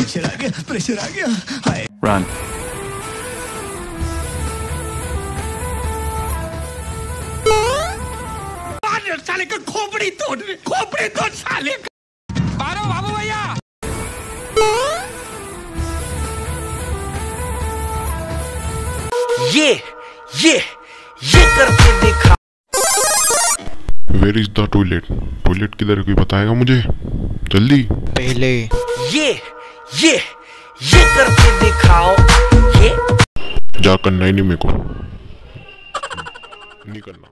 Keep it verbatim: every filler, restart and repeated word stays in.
Pressure आ गया, pressure आ गया। हाय रन। साले का खोपड़ी तोड़, खोपड़ी तोड़ साले का। मारो बाबू भैया। ये ये ये करके देखा। Where is the toilet? Toilet किधर है कोई बताएगा मुझे जल्दी। पहले ये ये ये करके दिखाओ। ये जा करना ही नहीं मेरे को, नहीं करना।